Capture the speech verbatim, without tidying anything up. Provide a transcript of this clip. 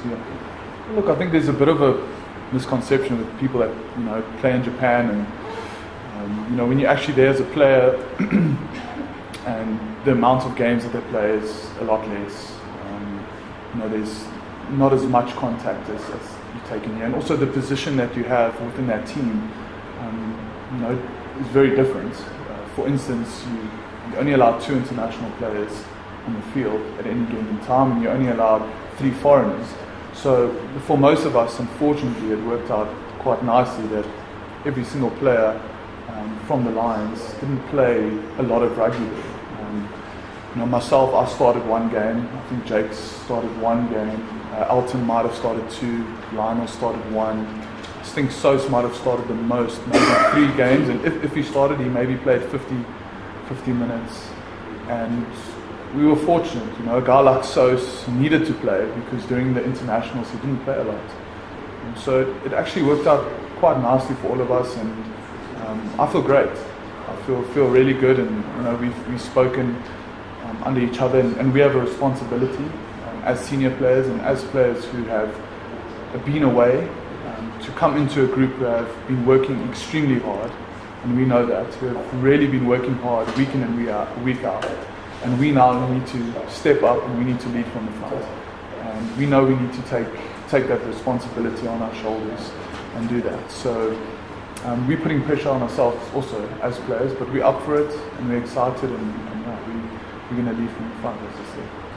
Yeah. Look, I think there's a bit of a misconception with people that, you know, play in Japan, and um, you know, when you're actually there as a player and the amount of games that they play is a lot less. Um, you know, there's not as much contact as, as you take in here, and also the position that you have within that team, um, you know, is very different. Uh, for instance, you, you only allow two international players on the field at any given time, and you're only allowed three foreigners. So for most of us, unfortunately, it worked out quite nicely that every single player um, from the Lions didn't play a lot of rugby. Um, you know, myself, I started one game. I think Jake started one game. Uh, Elton might have started two. Lionel started one. I think Sos might have started the most, maybe three games. And if, if he started, he maybe played fifty, fifty minutes. And we were fortunate, you know, a guy like Sos needed to play because during the internationals he didn't play a lot. And so it, it actually worked out quite nicely for all of us, and um, I feel great. I feel feel really good, and you know, we've we've spoken um, under each other, and, and we have a responsibility um, as senior players and as players who have been away um, to come into a group who have been working extremely hard, and we know that, who have really been working hard week in and week out. Week out. And we now need to step up, and we need to lead from the front. And we know we need to take take that responsibility on our shoulders and do that. So um, we're putting pressure on ourselves also as players, but we're up for it and we're excited, and, and yeah, we, we're going to lead from the front, as I said.